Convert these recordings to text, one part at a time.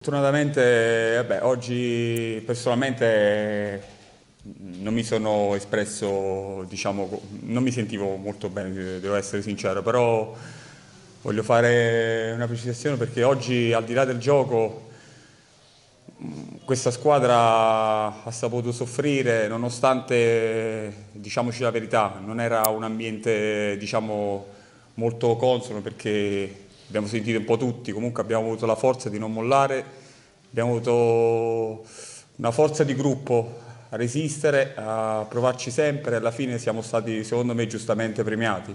Fortunatamente, vabbè, oggi personalmente non mi sono espresso, diciamo, non mi sentivo molto bene, devo essere sincero, però voglio fare una precisazione perché oggi, al di là del gioco, questa squadra ha saputo soffrire nonostante, diciamoci la verità, non era un ambiente, diciamo, molto consono perché abbiamo sentito un po' tutti, comunque abbiamo avuto la forza di non mollare, abbiamo avuto una forza di gruppo a resistere, a provarci sempre e alla fine siamo stati, secondo me, giustamente premiati.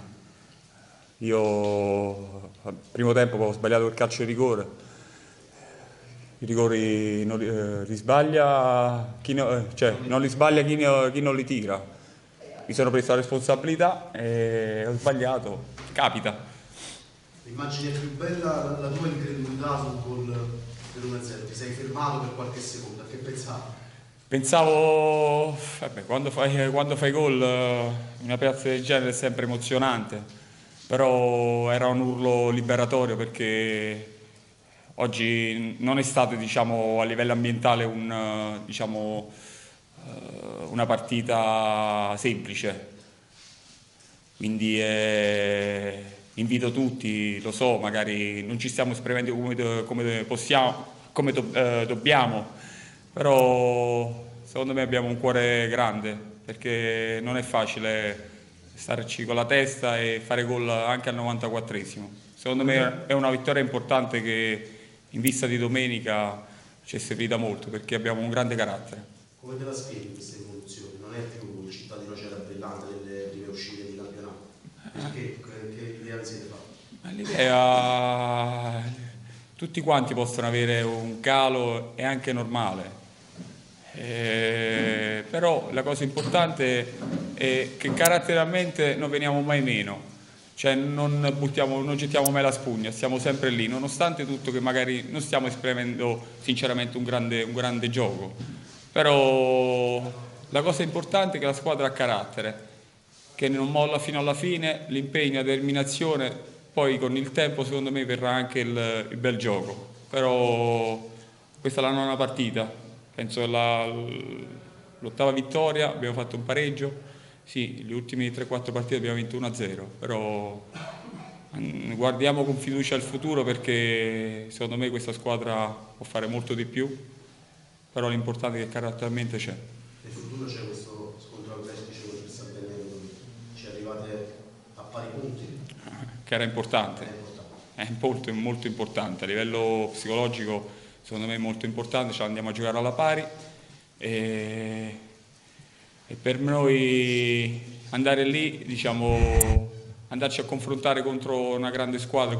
Io al primo tempo ho sbagliato il calcio di rigore, i rigori non li sbaglia chi, cioè, non li sbaglia chi non li tira. Mi sono preso la responsabilità e ho sbagliato, capita. L'immagine più bella, la tua incredulità sul gol dell'1-0, ti sei fermato per qualche secondo, a che pensavi? Pensavo, vabbè, quando fai gol in una piazza del genere è sempre emozionante, però era un urlo liberatorio perché oggi non è stato, diciamo, a livello ambientale una partita semplice. Quindi invito tutti, lo so, magari non ci stiamo esprimendo come possiamo, dobbiamo, però secondo me abbiamo un cuore grande perché non è facile starci con la testa e fare gol anche al 94esimo. Secondo Come te, me è una vittoria importante che in vista di domenica ci è servita molto perché abbiamo un grande carattere. come te la spieghi questa evoluzione? Non è più il cittadino c'era brillante delle prime uscite di campionato. Perché? Che idea vi siete fatti? L'idea, tutti quanti possono avere un calo, è anche normale. Però la cosa importante è che caratterialmente non veniamo mai meno, cioè non gettiamo mai la spugna, stiamo sempre lì, nonostante tutto che magari non stiamo esprimendo sinceramente un grande gioco. Però la cosa importante è che la squadra ha carattere, che non molla fino alla fine, l'impegno, la determinazione, poi con il tempo secondo me verrà anche il bel gioco. Però questa è la nona partita, penso l'ottava vittoria, abbiamo fatto un pareggio, sì, le ultime 3-4 partite abbiamo vinto 1-0, però guardiamo con fiducia il futuro perché secondo me questa squadra può fare molto di più, però l'importante è che caratterialmente c'è. Nel futuro c'è questo scontro al vertice contro il San Benedetto, ci arrivate a pari punti, Che era importante, è importante. è molto importante, a livello psicologico secondo me è molto importante, ce la andiamo a giocare alla pari e, e per noi andare lì, diciamo, andarci a confrontare contro una grande squadra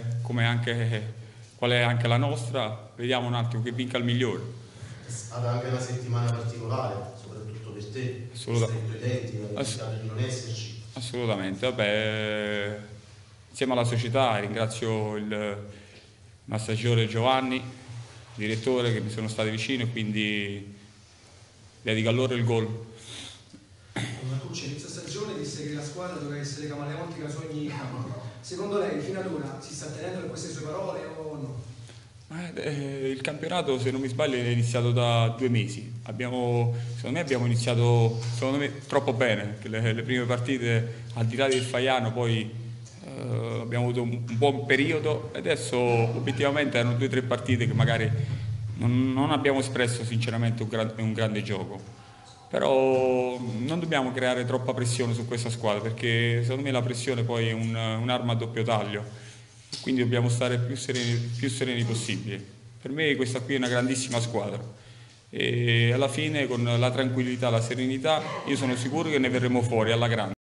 qual è anche la nostra, vediamo un attimo che vinca il migliore. È stata anche una settimana particolare, soprattutto per te, Assoluta- stretto i denti, hai ass- rischiato di non esserci. Assolutamente, vabbè, insieme alla società ringrazio il massaggiore Giovanni, direttore che mi sono stati vicino e quindi dedico a loro il gol. Marcucci inizio stagione disse che la squadra doveva essere camaleontica su ogni campo. Secondo lei fino ad ora si sta tenendo per queste sue parole o no? Il campionato, se non mi sbaglio, è iniziato da 2 mesi. Secondo me abbiamo iniziato troppo bene, perché le prime partite, al di là del Faiano, poi abbiamo avuto un buon periodo e adesso obiettivamente erano 2 o 3 partite che magari non abbiamo espresso sinceramente un grande gioco. Però non dobbiamo creare troppa pressione su questa squadra perché secondo me la pressione poi è un'arma a doppio taglio, quindi dobbiamo stare più sereni possibile. Per me questa qui è una grandissima squadra e alla fine con la tranquillità, la serenità io sono sicuro che ne verremo fuori alla grande.